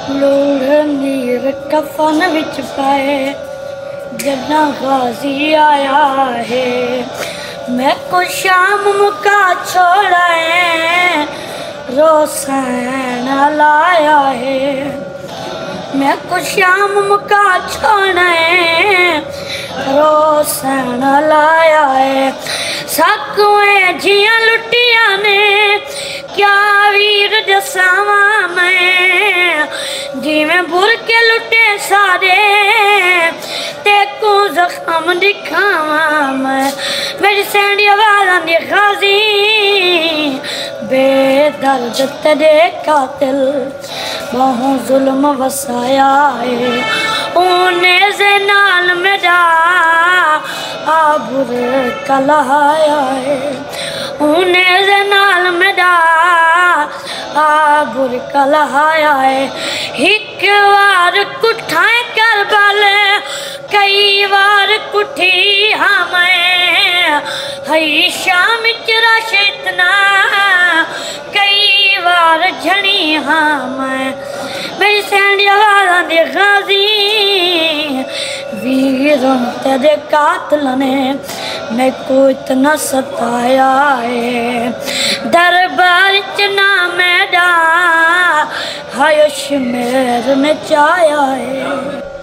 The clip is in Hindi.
लोड़ नीर कफन विच पाए जन्ना गाजी आया है। मैं को शाम मुका छोड़ा है रोशन लाया है। मैं को शाम मुका छोड़ा है रोशन लाया है। सकुएं जियां लुटिया ने क्या वीर दसावा मैं जिमें बुर के लुटे सारे ते को जख्म दिखावा मैं। मेरी सैंडी आवाज़ आंदी गाजी बेदर्द तेरे कातिल बहुत जुल्म वसाया है। ऊने से नाल मेरा आबुर कलाया है। ऊने से नाल मेरा आबुर कलाया है। एक बार कुठाए कर बाले कई बार कुठी हाँ मैं हई शाम रश इतना कई बार झड़ी हाँ मैं। मेरी सैंडी आवाज़ आंदी गाजी वीरों तेरे कातिल ने मैं को इतना सताया है। दरबार च ना मेरा हाय शमेर ने चाया है।